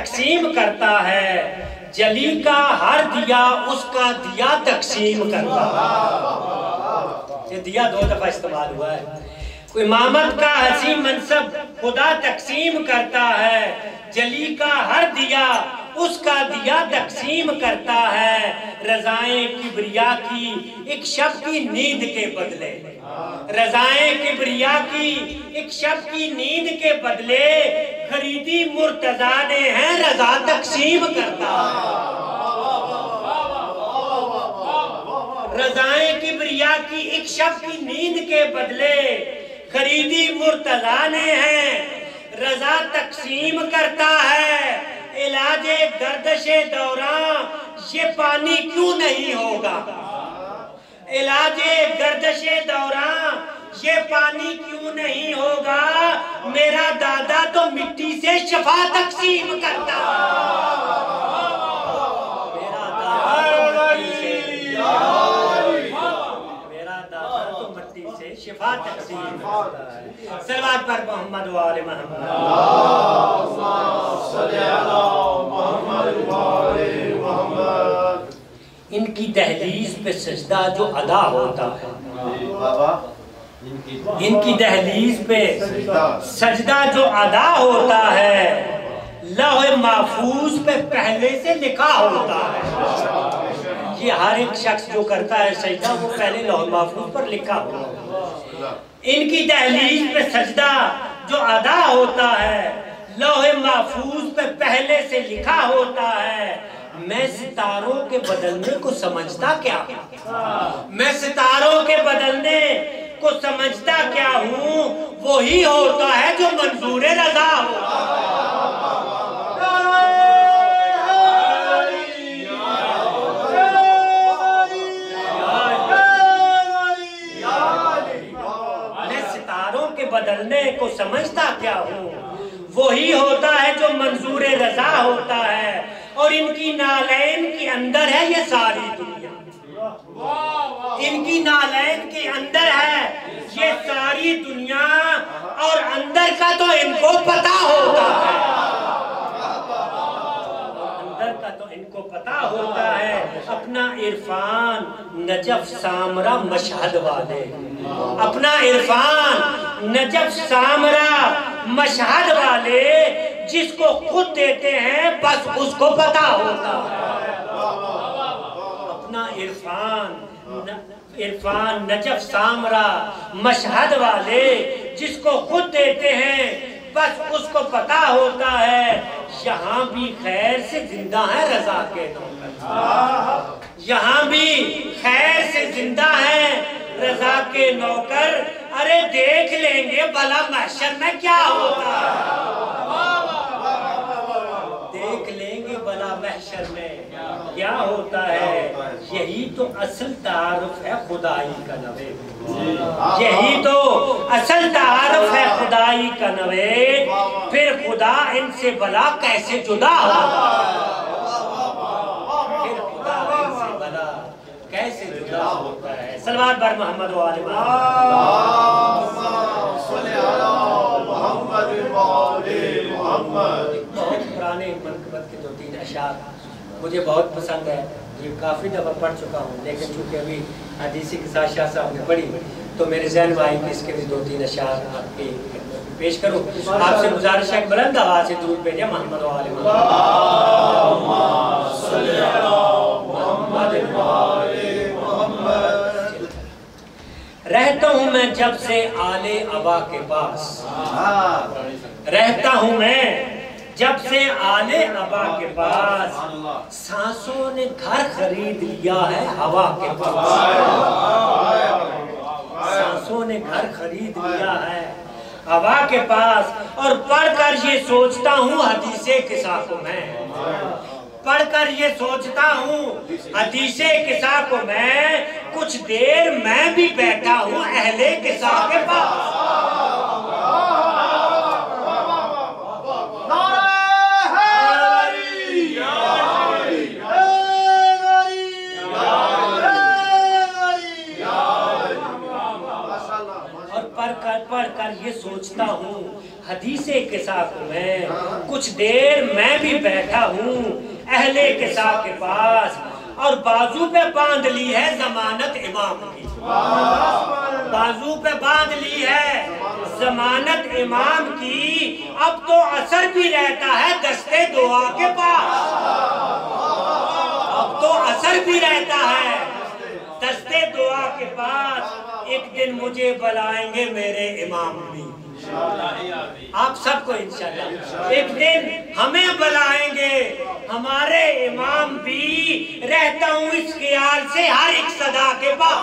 تقسیم کرتا ہے، جلی کا ہر دیا اس کا دیا تقسیم کرتا ہے۔ یہ دیا 2 دفعہ استعمال ہوا ہے۔ امامت کا حسین منصب خدا تقسیم کرتا ہے، جلی کا ہر دیا اس کا دیا تقسیم کرتا ہے، رضائیں کبریا کی ایک شب کی نیند کے بدلے، رضائیں کبریا کی ایک شب کی نیند کے بدلے خریدی مرتضیٰ نے ہے، رضا تقسیم کرتا ہے۔ رضائیں کبریا کی ایک شب کی نیند کے بدلے خریدی مرتضیٰ نے ہے، رضا تقسیم کرتا ہے، علاج گردش دوران یہ پانی کیوں نہیں ہوگا، علاج گردش دوران یہ پانی کیوں نہیں ہوگا، میرا دادا تو مٹی سے شفا تقسیم کرتا ہے، میرا دادا تو مٹی سے شفا تقسیم کرتا ہے۔ صلوات پر محمد و آل محمد، ان کی دہلیز پہ سجدہ جو ادا ہوتا ہے، ان کی دہلیز پہ سجدہ جو ادا ہوتا ہے، لوح محفوظ پہ پہلے سے لکھا ہوتا ہے۔ یہ ہر ایک شخص جو کرتا ہے سجدہ وہ پہلے لوح محفوظ پر لکھا ہوتا ہے۔ ان کی دہلیز پہ سجدہ جو ادا ہوتا ہے، لوح محفوظ پہ پہلے سے لکھا ہوتا ہے، میں ستاروں کے بدلنے کو سمجھتا کیا ہوں، میں ستاروں کے بدلنے کو سمجھتا کیا ہوں، وہی ہوتا ہے جو منظور رضا ہوتا ہے۔ میں ستاروں کے بدلنے کو سمجھتا کیا ہوں، وہی ہوتا ہے جو منظور رضا ہوتا ہے، اور ان کی نالین کے اندر ہے یہ ساری دنیا، ان کی نالین کے اندر ہے یہ ساری دنیا، اور اندر کا تو ان کو پتا ہوتا ہے، اندر کا تو ان کو پتا ہوتا ہے۔ اپنا عرفان نجف سامرا مشہد والے، اپنا عرفان نجف سامرا مشہد والے جس کو خود دیتے ہیں بس اس کو پتا ہوتا ہے۔ اپنا عرفان نجف سامرا مشہد والے جس کو خود دیتے ہیں بس اس کو پتا ہوتا ہے، یہاں بھی خیر سے زندہ ہے رضا کے نوکر، یہاں بھی خیر سے زندہ ہے رضا کے نوکر، ارے دیکھ لیں گے بھلا محشر میں کیا ہوتا ہے، دیکھ لیں گے بھلا محشر میں کیا ہوتا ہے۔ یہی تو اصل تعارف ہے خدائی کا نوید، یہی تو اصل تعارف ہے خدائی کا نوید، پھر خدا ان سے بھلا کیسے جدا ہوتا ہے، پھر خدا ان سے بھلا کیسے جدا ہوتا ہے۔ صلوات بر محمد و آل محمد۔ بہت پرانے منقبت کے 2-3 اشعار مجھے بہت پسند ہے، یہ کافی دفعہ پڑھ چکا ہوں، لیکن چونکہ ابھی حدیثی کے ساتھ شاہ صاحب نے پڑھی تو میرے ذہن میں آئی کہ اس کے بھی 2-3 اشعار آپ کی پیش کروں۔ آپ سے گزارش ہے بلند آواز سے درود بھیجیں محمد و آل محمد۔ رہتا ہوں میں جب سے آل ابا کے پاس، رہتا ہوں میں جب سے آل ابا کے پاس، سانسوں نے گھر خرید لیا ہے ہوا کے پاس، سانسوں نے گھر خرید لیا ہے ہوا کے پاس، اور پڑھ کر یہ سوچتا ہوں حدیث قصہ کو میں، پڑھ کر یہ سوچتا ہوں حدیث قصہ کو میں، کچھ دیر میں بھی بیٹھا ہوں اہل قصہ کے پاس۔ اور پڑھ کر یہ سوچتا ہوں حدیثے قصہ کو میں کچھ دیر میں بھی بیٹھا ہوں اہل قصہ کے پاس، اور بازو پہ باندھ لی ہے ضمانت امام کی، بازو پہ باندھ لی ہے ضمانت امام کی، اب تو اثر بھی رہتا ہے دستے دعا کے پاس، اب تو اثر بھی رہتا ہے دستے دعا کے پاس، ایک دن مجھے بلائیں گے میرے امام بھی، آپ سب کو انشاءاللہ ایک دن ہمیں بلائیں گے ہمارے امام بھی، رہتا ہوں اس خیال سے ہر ایک صدا کے پاس،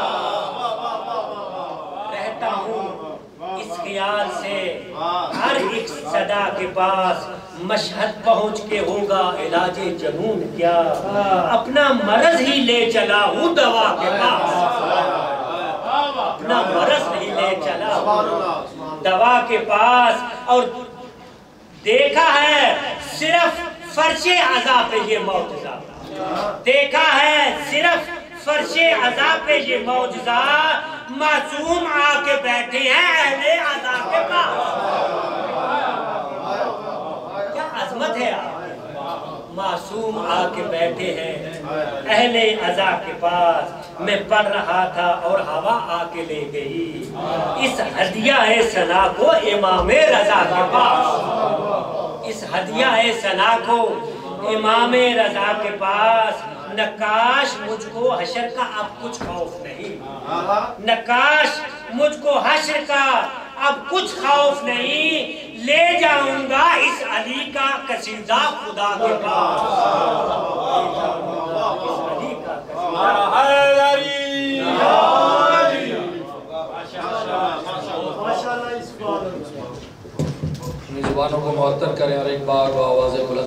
رہتا ہوں اس خیال سے ہر ایک صدا کے پاس، مشہد پہنچ کے ہوگا علاج جنون کیا، اپنا مرض ہی لے چلا ہوں دوا کے پاس، اپنا مرض ہی لے چلا ہوں دوا کے پاس، اور دیکھا ہے صرف فرش عزا پہ یہ معجزہ، دیکھا ہے صرف فرش عزا پہ یہ معجزہ، معصوم آ کے بیٹھے ہیں اہل عزا کے پاس، کیا عظمت ہے آپ، معصوم آ کے بیٹھے ہیں اہل عزا کے پاس، میں پڑھ رہا تھا اور ہوا آ کے لے گئی اس ہدیہ ثنا کو امام رضا کے پاس، اس ہدیہ ثنا کو امام رضا کے پاس، نکاش مجھ کو حشر کا اب کچھ خوف نہیں، نکاش مجھ کو حشر کا اب کچھ خوف نہیں، لے جاؤں گا اس علی کا قصیدہ خدا کے پاس، اس علی کا اپنی زبانوں کو معطر کریں اور ایک بار وہ آواز بلند